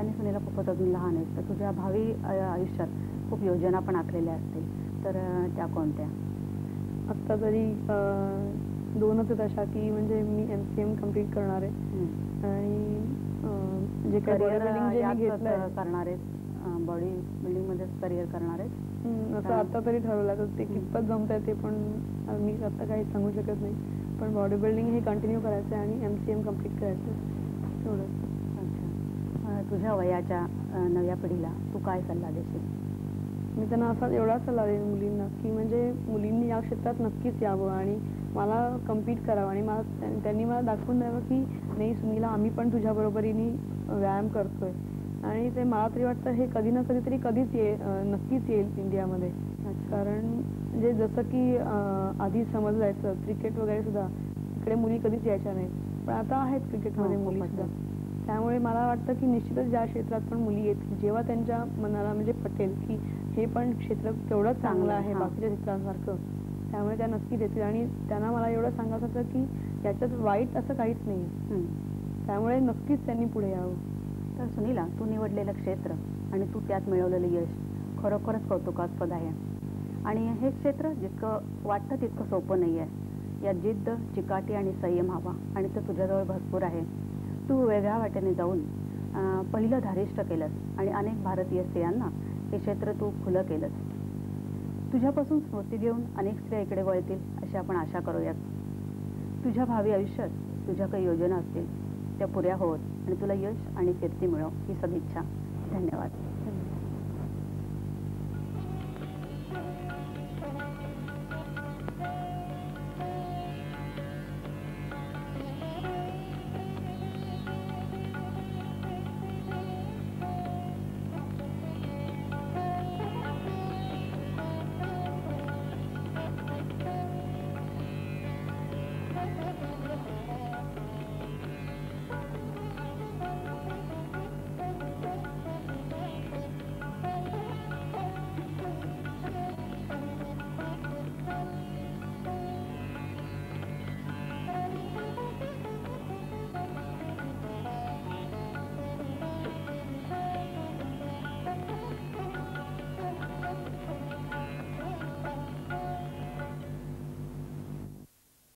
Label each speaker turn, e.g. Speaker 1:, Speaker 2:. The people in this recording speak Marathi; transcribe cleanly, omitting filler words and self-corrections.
Speaker 1: आणि सुनीला खूपच अजून लहान आहेस, तर तुझ्या भावी आयुष्यात खूप योजना पण आखलेल्या असतील, तर त्या कोणत्या?
Speaker 2: आत्ता तरी दोनच आहेत अशा की म्हणजे मी MCM कंप्लीट करणार आहे आणि जे काही बॉडी बिल्डिंग जे मी घेतलंय
Speaker 1: करणार आहेस, बॉडी बिल्डिंगमध्येच करिअर करणार आहेस
Speaker 2: असं आता तरी ठरवलं. तर ते कितपत जमतंय ते पण मी आता काही सांगू शकत नाही, पण बॉडी बिल्डिंग हे कंटिन्यू करायचं आहे आणि MCM कंप्लीट करायचं आहे एवढंच.
Speaker 1: अच्छा, तुझ्या वयाच्या नव्या पिढीला तू काय सल्ला देशील?
Speaker 2: मी त्यांना असा एवढा सल्ला देईन मुलींना की म्हणजे मुलींनी या क्षेत्रात नक्कीच यावं आणि मला कम्पीट करावं आणि मला त्यांनी मला दाखवून द्यावं की नाही सुनीला, आम्ही पण तुझ्या बरोबरीने व्यायाम करतोय. आणि ते मला तरी वाटतं हे कधी ना कधीतरी नक्कीच येईल इंडियामध्ये. कारण म्हणजे जसं की आधी समजलं जायचं क्रिकेट वगैरे सुद्धा इकडे मुली कधीच यायच्या नाहीत, पण आता आहेत क्रिकेटमध्ये मुली सुद्धा. त्यामुळे मला वाटतं की निश्चितच ज्या क्षेत्रात पण मुली येतील, जेव्हा त्यांच्या मनाला म्हणजे पटेल की हे पण क्षेत्र तेवढंच चांगलं आहे बाकीच्या क्षेत्रांसारखं, त्यामुळे त्या नक्कीच येतील. आणि त्यांना मला एवढं सांगायचं होतं की याच्यात वाईट असं काहीच नाही, त्यामुळे नक्कीच त्यांनी पुढे यावं.
Speaker 1: तर सुनीला, तू निवडलेलं क्षेत्र आणि तू त्यात मिळवलेलं यश खरोखरच कौतुकास्पद आहे. आणि हे क्षेत्र जितकं वाटतं तितकं सोपं नाही आहे. यात जिद्द, चिकाटी आणि संयम हवा आणि ते तुझ्याजवळ भरपूर आहे. तू वेगळ्या वाटेने जाऊन पहिलं धारिष्ट केलंस आणि अनेक भारतीय स्त्रियांना हे क्षेत्र तू खुलं केलंस. तुझ्यापासून स्फूर्ती घेऊन अनेक स्त्रिया इकडे वळतील अशी आपण आशा करूयात. तुझ्या भावी आयुष्यात तुझ्या काही योजना असतील त्या पुऱ्या होत आणि तुला यश आणि कीर्ती मिळो ही सदिच्छा. धन्यवाद.